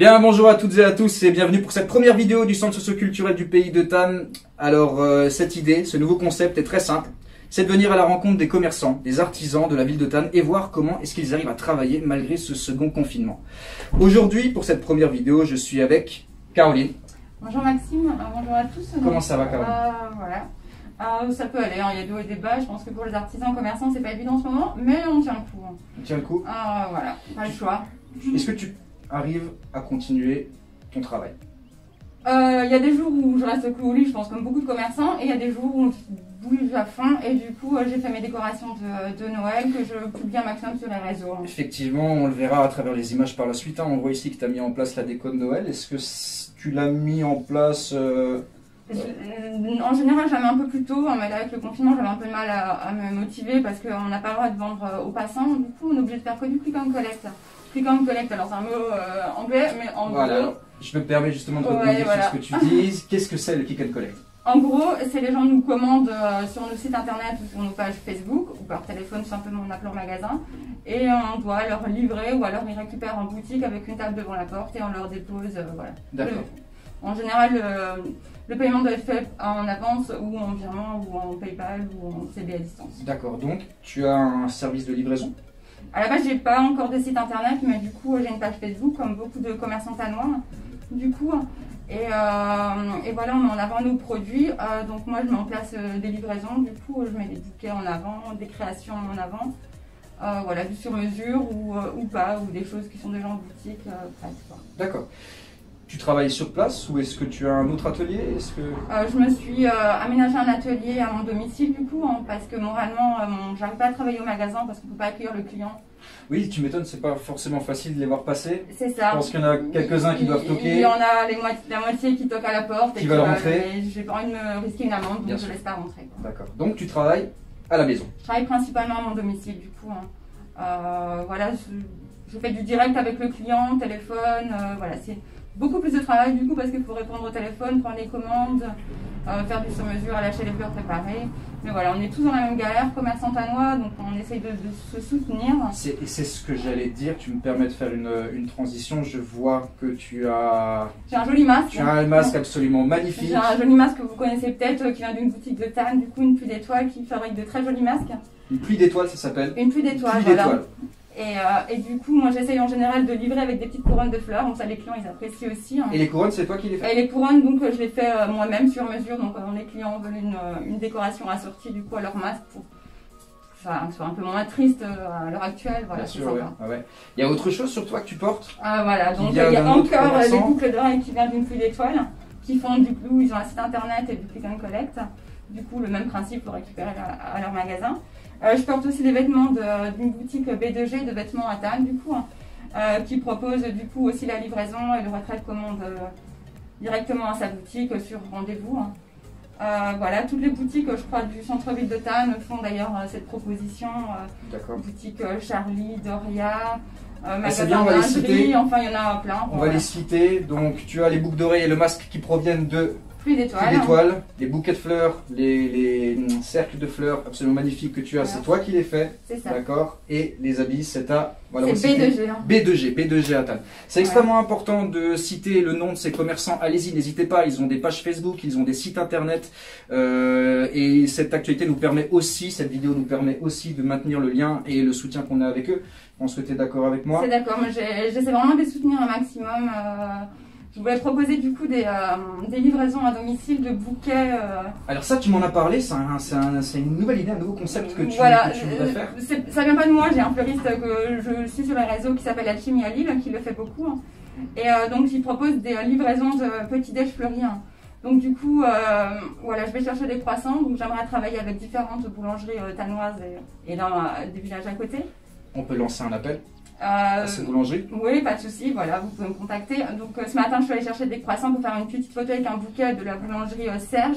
Bien, bonjour à toutes et à tous et bienvenue pour cette première vidéo du centre socioculturel du pays de Thann. Alors, cette idée, ce nouveau concept est très simple. C'est de venir à la rencontre des commerçants, des artisans de la ville de Thann et voir comment est-ce qu'ils arrivent à travailler malgré ce second confinement. Aujourd'hui, pour cette première vidéo, je suis avec Caroline. Bonjour Maxime, bonjour à tous. Comment ça va, Caroline? Voilà. Ça peut aller, hein. Il y a des hauts et des bas. Je pense que pour les artisans commerçants, c'est pas évident en ce moment, mais on tient le coup. On tient le coup? Voilà, pas le choix. Est-ce que tu arrives à continuer ton travail? Il y a des jours où je reste cloué au lit, je pense, comme beaucoup de commerçants, et il y a des jours où je bouge à fond, et du coup, j'ai fait mes décorations de Noël que je publie un maximum sur les réseaux. Effectivement, on le verra à travers les images par la suite. On voit ici que tu as mis en place la déco de Noël. Est-ce que tu l'as mis en place En général, jamais un peu plus tôt, mais là, avec le confinement, j'avais un peu de mal à me motiver parce qu'on n'a pas le droit de vendre aux passants. Du coup, on est obligé de faire que du click and collect. Click and collect, alors c'est un mot anglais, mais en voilà, gros... je me permets justement de rebondir sur ce que tu dis. Qu'est-ce que c'est le click and collect? En gros, c'est les gens nous commandent sur nos sites internet ou sur nos pages Facebook ou par téléphone tout simplement en appelant magasin et on doit leur livrer ou alors ils récupèrent en boutique avec une table devant la porte et on leur dépose, voilà. D'accord. En général, le paiement doit être fait en avance ou en virement ou en PayPal ou en CB à distance. D'accord, donc tu as un service de livraison? À la base, j'ai pas encore de site internet, mais du coup, j'ai une page Facebook comme beaucoup de commerçants thannois. Du coup, et voilà, on met en avant nos produits. Donc moi, je mets en place des livraisons. Du coup, je mets des bouquets en avant, des créations en avant. Voilà, du sur-mesure ou pas, ou des choses qui sont déjà en boutique. D'accord. Tu travailles sur place ou est-ce que tu as un autre atelier? Je me suis aménagé un atelier à mon domicile du coup, parce que moralement, j'arrive pas à travailler au magasin parce qu'on peut pas accueillir le client. Oui, tu m'étonnes, c'est pas forcément facile de les voir passer. C'est ça. Je pense qu'il y en a quelques-uns qui doivent toquer. Il y en a la moitié qui toquent à la porte. Qui veulent rentrer. J'ai pas envie de me risquer une amende, donc je laisse pas rentrer. D'accord. Donc tu travailles à la maison? Je travaille principalement à mon domicile du coup. Voilà, je fais du direct avec le client, téléphone, voilà, c'est beaucoup plus de travail du coup parce qu'il faut répondre au téléphone, prendre les commandes, faire du sur-mesure, lâcher les fleurs préparées. Mais voilà, on est tous dans la même galère, commerçants thannois, donc on essaye de se soutenir. C'est ce que j'allais dire, tu me permets de faire une transition. Je vois que tu as... J'ai un joli masque. Tu as un masque absolument magnifique. J'ai un joli masque que vous connaissez peut-être, qui vient d'une boutique de Thann, du coup une pluie d'étoiles qui fabrique de très jolis masques. Une pluie d'étoiles, ça s'appelle? Une pluie d'étoiles, voilà. Et du coup, moi j'essaye en général de livrer avec des petites couronnes de fleurs, donc ça les clients ils apprécient aussi. Et les couronnes, c'est toi qui les fais? Et les couronnes, donc je les fais moi-même sur mesure, donc quand les clients veulent une décoration assortie du coup à leur masque pour que ce soit un peu moins triste à l'heure actuelle. Voilà, bien sûr, ouais. Ah ouais. Il y a autre chose sur toi que tu portes? Voilà, donc il y a encore des boucles d'oreilles qui viennent d'une pluie d'étoiles, qui font du coup, ils ont un site internet et du click and collect. Du coup, le même principe pour récupérer à leur magasin. Je porte aussi des vêtements d'une boutique B2G de vêtements à Thann, du coup, qui propose du coup aussi la livraison et le retrait de commande directement à sa boutique sur rendez-vous. Voilà, toutes les boutiques, je crois, du centre-ville de Thann font d'ailleurs cette proposition. Boutique Charlie, Doria, magasin lingerie, enfin il y en a plein. On va les citer. Donc tu as les boucles d'oreilles et le masque qui proviennent de pluie d'étoiles, les bouquets de fleurs, les cercles de fleurs absolument magnifiques que tu as, c'est toi qui les fais. C'est ça. D'accord. Et les habits, c'est à... Voilà, c'est B2G. B2G à Thann. C'est extrêmement important de citer le nom de ces commerçants. Allez-y, n'hésitez pas, ils ont des pages Facebook, ils ont des sites internet. Et cette actualité nous permet aussi, cette vidéo nous permet aussi de maintenir le lien et le soutien qu'on a avec eux. On se était d'accord avec moi? C'est d'accord, j'essaie vraiment de les soutenir un maximum. Je voulais proposer du coup des livraisons à domicile de bouquets. Alors ça, tu m'en as parlé, c'est une nouvelle idée, un nouveau concept que tu voudrais faire. Ça vient pas de moi, j'ai un fleuriste que je suis sur les réseaux qui s'appelle Alchimie à Lille, qui le fait beaucoup. Et donc il propose des livraisons de petits déj fleuris. Donc du coup, voilà, je vais chercher des croissants, donc j'aimerais travailler avec différentes boulangeries thannoises et dans des villages à côté. On peut lancer un appel à cette boulangerie? Oui, pas de souci, voilà, vous pouvez me contacter. Donc ce matin, je suis allée chercher des croissants pour faire une petite photo avec un bouquet de la boulangerie Serge,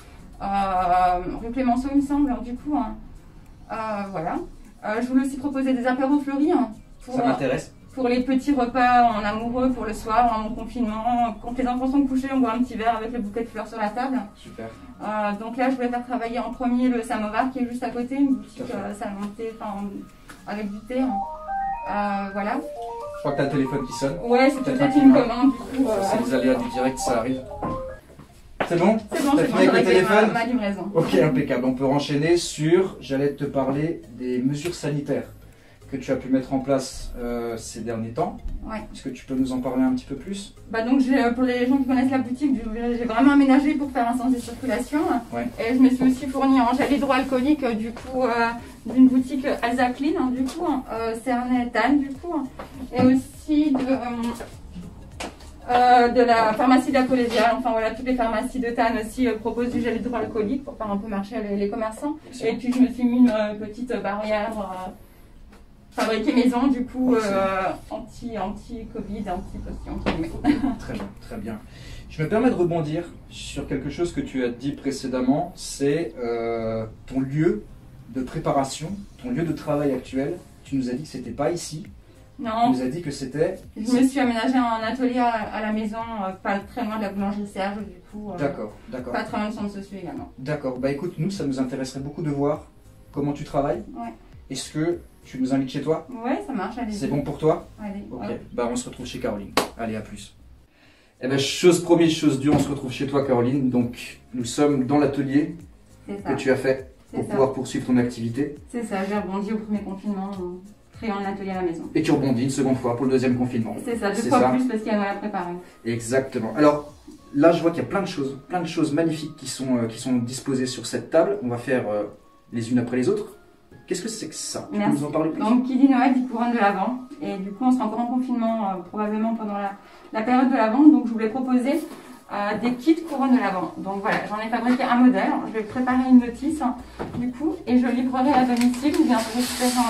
rue Clémenceau, il me semble, du coup. Voilà. Je voulais aussi proposer des apéros fleuris. Ça m'intéresse. Pour les petits repas en amoureux pour le soir, en confinement. Quand les enfants sont couchés, on boit un petit verre avec le bouquet de fleurs sur la table. Super. Donc là, je voulais faire travailler en premier le samovar qui est juste à côté, une boutique salle montée, avec du thé. Voilà. crois que t'as le téléphone qui sonne. Ouais, c'est peut-être une commande du coup. C'est les aléas du direct, ça arrive. C'est bon? C'est bon, t'as c'est bon, fini avec le téléphone? ma livraison. Ok, impeccable. On peut enchaîner sur, j'allais te parler des mesures sanitaires que tu as pu mettre en place ces derniers temps. Ouais. Est-ce que tu peux nous en parler un petit peu plus? Bah donc pour les gens qui connaissent la boutique, j'ai vraiment aménagé pour faire un sens de circulation. Ouais. Et je me suis aussi fournie en gel hydroalcoolique du coup d'une boutique Alsa Clean hein, du coup, Cernay-Tannes du coup, et aussi de la pharmacie de la Collégiale. Enfin voilà, toutes les pharmacies de Tannes aussi proposent du gel hydroalcoolique pour faire un peu marcher les commerçants. Et puis je me suis mis une petite barrière fabriquée maison du coup anti-Covid, anti-potion. Très bien, très bien. Je me permets de rebondir sur quelque chose que tu as dit précédemment, c'est ton lieu de préparation, ton lieu de travail actuel. Tu nous as dit que c'était pas ici. Non. Tu nous as dit que c'était... Je me suis aménagé un atelier à la maison, pas très loin de la boulangerie Serge, du coup. D'accord, d'accord. Pas très loin de centre socio également. D'accord. Bah écoute, nous, ça nous intéresserait beaucoup de voir comment tu travailles. Ouais. Est-ce que tu nous invites chez toi? Ouais, ça marche, allez. C'est bon pour toi? Allez. Ok. Ouais. Bah on se retrouve chez Caroline. Allez, à plus. Eh ben, chose promise, chose due, on se retrouve chez toi, Caroline. Donc, nous sommes dans l'atelier que tu as fait pour pouvoir poursuivre ton activité. C'est ça, j'ai rebondi au premier confinement, créant un atelier à la maison. Et tu rebondis une seconde fois pour le deuxième confinement. C'est ça, 2 fois plus parce qu'il y a à préparer. Exactement. Alors, là, je vois qu'il y a plein de choses magnifiques qui sont disposées sur cette table. On va faire les unes après les autres. Qu'est-ce que c'est que ça? Tu peux nous en parler plus? Donc, qui dit Noël dit couronne de l'Avent. Et du coup, on sera encore en confinement probablement pendant la période de l'Avent. Donc, je voulais proposer des kits couronne de l'Avent. Donc voilà, j'en ai fabriqué un modèle. Je vais préparer une notice du coup et je livrerai à domicile ou bien récupérer en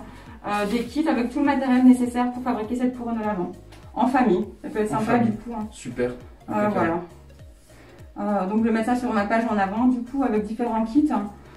drive des kits avec tout le matériel nécessaire pour fabriquer cette couronne de l'Avent. En famille, ça peut être sympa du coup. Super. Voilà. Donc, je vais mettre ça sur ma page en avant du coup avec différents kits.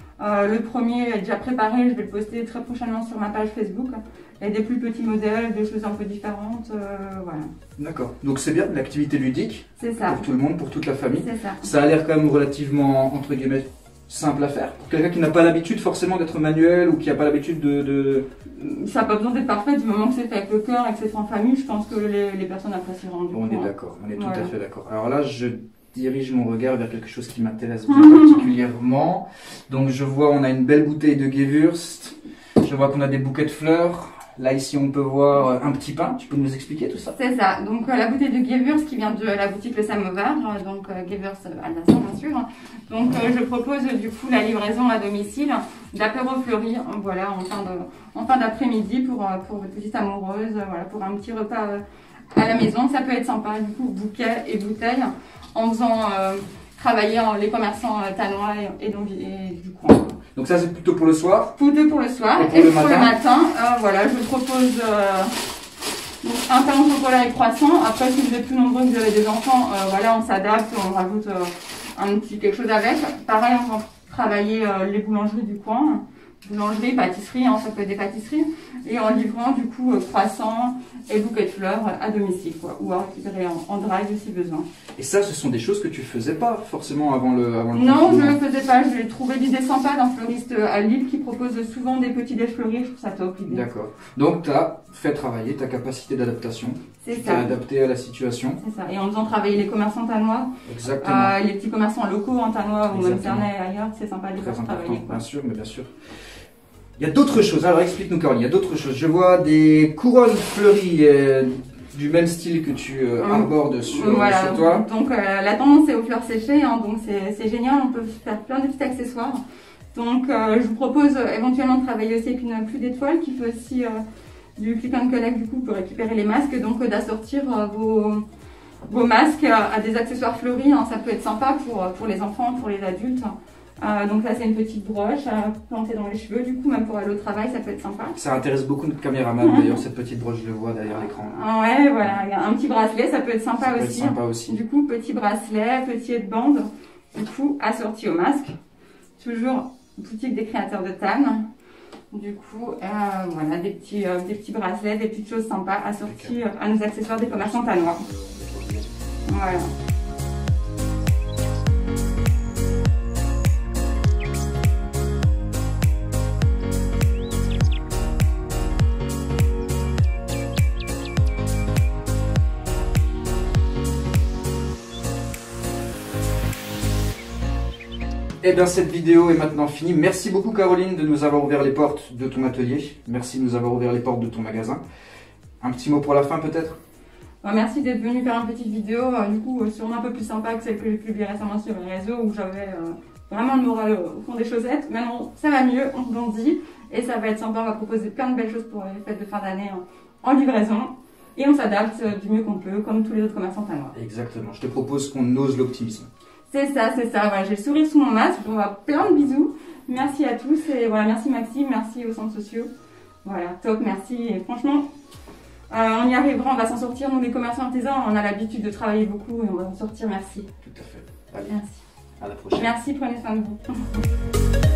Le premier est déjà préparé, je vais le poster très prochainement sur ma page Facebook. Il y a des plus petits modèles, des choses un peu différentes, voilà. D'accord, donc c'est bien, l'activité ludique pour tout le monde, pour toute la famille. C'est ça. Ça a l'air quand même relativement, entre guillemets, simple à faire. Pour quelqu'un qui n'a pas l'habitude forcément d'être manuel ou qui n'a pas l'habitude de... Ça n'a pas besoin d'être parfait, du moment que c'est fait avec le cœur et que c'est fait en famille, je pense que les personnes apprécieront. On est d'accord, on est tout à fait d'accord. Alors là, je dirige mon regard vers quelque chose qui m'intéresse bien particulièrement. Donc je vois, on a une belle bouteille de Gewürzt. Je vois qu'on a des bouquets de fleurs. Là ici on peut voir un petit pain. Tu peux nous expliquer tout ça? C'est ça. Donc la bouteille de Gewürzt qui vient de la boutique Le Samovar, donc Gewürzt alsacien bien sûr. Donc je propose du coup la livraison à domicile d'apéro fleuri, voilà, en fin d'après-midi pour votre petite amoureuse, voilà, pour un petit repas à la maison. Ça peut être sympa du coup, bouquet et bouteille, en faisant travailler les commerçants tannois et du coin. Donc ça c'est plutôt pour le soir? Plutôt pour le soir et pour le matin, voilà, je propose un pain au chocolat et croissant. Après, si vous êtes plus nombreux, vous avez des enfants, voilà, on s'adapte, on rajoute un petit quelque chose avec. Pareil, on va travailler les boulangeries du coin. Boulangerie, pâtisserie, ça peut être des pâtisseries, et en livrant du coup croissants et bouquets de fleurs à domicile, quoi, ou à récupérer en drive si besoin. Et ça, ce sont des choses que tu faisais pas forcément avant le Non, je ne le faisais pas. J'ai trouvé l'idée sympa d'un fleuriste à Lille qui propose souvent des petits déj fleuris. Je trouve ça top l'idée. D'accord. Donc tu as fait travailler ta capacité d'adaptation. C'est ça. Tu t'es adapté à la situation. C'est ça. Et en faisant travailler les commerçants tannois. Exactement. Les petits commerçants locaux en tannois ou même Cernay et ailleurs, c'est sympa de les faire travailler. Bien sûr, mais bien sûr. Il y a d'autres choses, alors explique-nous Caroline, il y a d'autres choses. Je vois des couronnes fleuries du même style que tu arbores sur toi. Donc la tendance est aux fleurs séchées, donc c'est génial, on peut faire plein de petits accessoires. Donc je vous propose éventuellement de travailler aussi avec une pluie d'étoiles qui fait aussi du click and collect du coup pour récupérer les masques, donc d'assortir vos masques à des accessoires fleuris, ça peut être sympa pour les enfants, pour les adultes. Donc là c'est une petite broche plantée dans les cheveux, du coup même pour aller au travail ça peut être sympa. Ça intéresse beaucoup notre caméraman d'ailleurs, cette petite broche, je le vois derrière l'écran. Ouais, voilà, un petit bracelet ça peut être sympa aussi. Du coup petit bracelet, petit headband, du coup assorti au masque. Toujours boutique des créateurs de Tannes. Du coup voilà, des petits bracelets, des petites choses sympas assorties à nos accessoires des commerçants tannois. Voilà. Eh bien, cette vidéo est maintenant finie. Merci beaucoup, Caroline, de nous avoir ouvert les portes de ton atelier. Merci de nous avoir ouvert les portes de ton magasin. Un petit mot pour la fin, peut-être? Merci d'être venu faire une petite vidéo, du coup, sûrement un peu plus sympa que celle que j'ai publiée récemment sur les réseaux où j'avais vraiment le moral au fond des chaussettes. Maintenant, ça va mieux, on grandit et ça va être sympa. On va proposer plein de belles choses pour les fêtes de fin d'année en livraison. Et on s'adapte du mieux qu'on peut, comme tous les autres commerçants à moi. Exactement. Je te propose qu'on ose l'optimisme. C'est ça, c'est ça. Voilà, j'ai le sourire sous mon masque. On va plein de bisous. Merci à tous et voilà, merci Maxime, merci aux centres sociaux. Voilà, top, merci. Et franchement, on y arrivera, on va s'en sortir. Nous, les commerçants artisans, on a l'habitude de travailler beaucoup et on va s'en sortir. Merci. Tout à fait. Allez, merci. À la prochaine. Merci, prenez soin de vous.